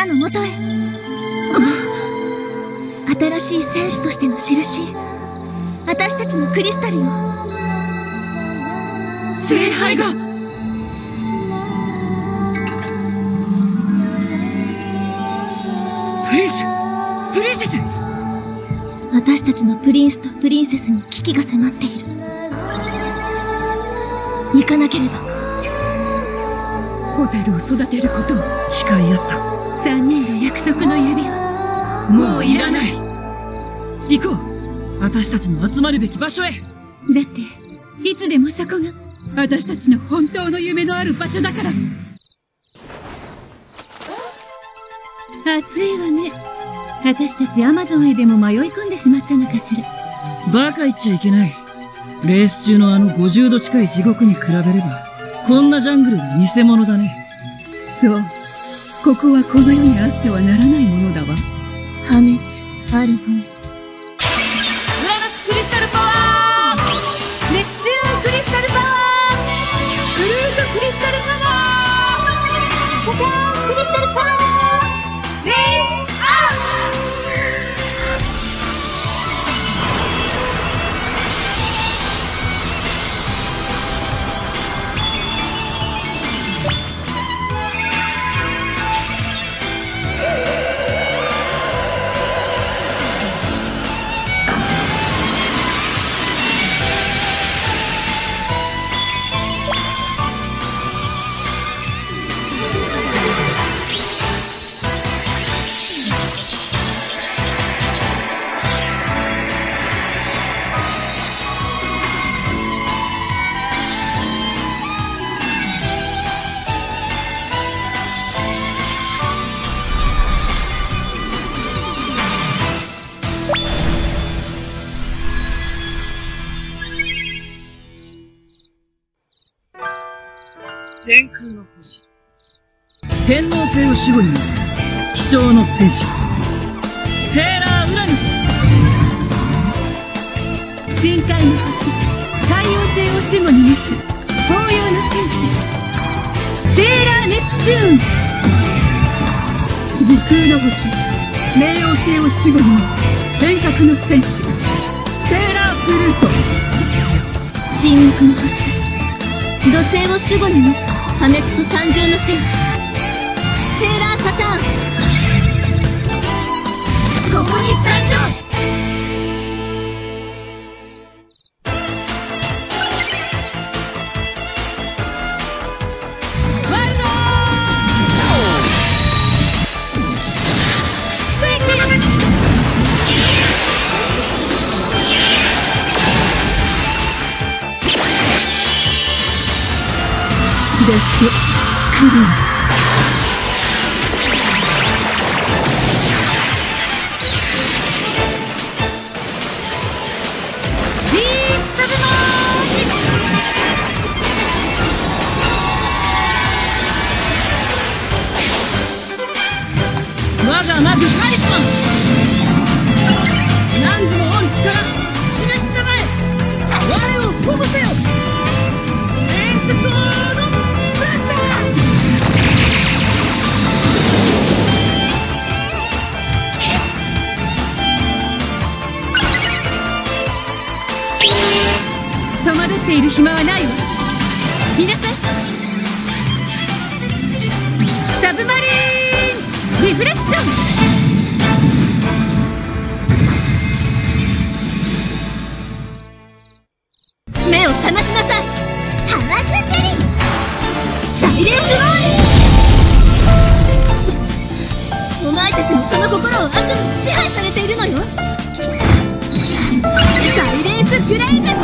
皆のもとへ。新しい戦士としての印、私たちのクリスタルよ。 聖杯が。プリンセス。 私たちのプリンスとプリンセスに危機が迫っている。行かなければ。 ホタルを育てることを誓い合った3人の約束の指輪、もういらない。行こう、私たちの集まるべき場所へ。だっていつでもそこが私たちの本当の夢のある場所だから。暑いわね。私たちアマゾンへでも迷い込んでしまったのかしら。バカ言っちゃいけない。レース中のあの50度近い地獄に比べればこんなジャングルは偽物だね。そう、ここはこの世にあってはならないものだわ。 破滅あるのみ。 ウラノスクリスタルパワー、ネプチューンクリスタルパワー、グルートクリスタルパワー、サターンクリスタルパワー、レイアップ。天空の星、天王星を守護に持つ貴重の戦士、セーラーウラヌス。深海の星、海王星を守護に持つ紅葉の戦士、セーラーネプチューン。時空の星、冥王星を守護に持つ天閣の戦士、セーラープルート。 沈黙の星、土星を守護に持つ破滅と誕生の戦士、セーラーサターン。ここに参上。レッドスクリーン。我がマグカリスマ、汝の恩力示したまえ。我を保護せよ。戦士ソードブラスター。戸惑っている暇はないわ。見なさい。サブマリーンリフレクション。目を覚ましなさい。ハマステリーサイレンスロール。お前たちもその心を悪に支配されているのよ。サイレンスグレイブス。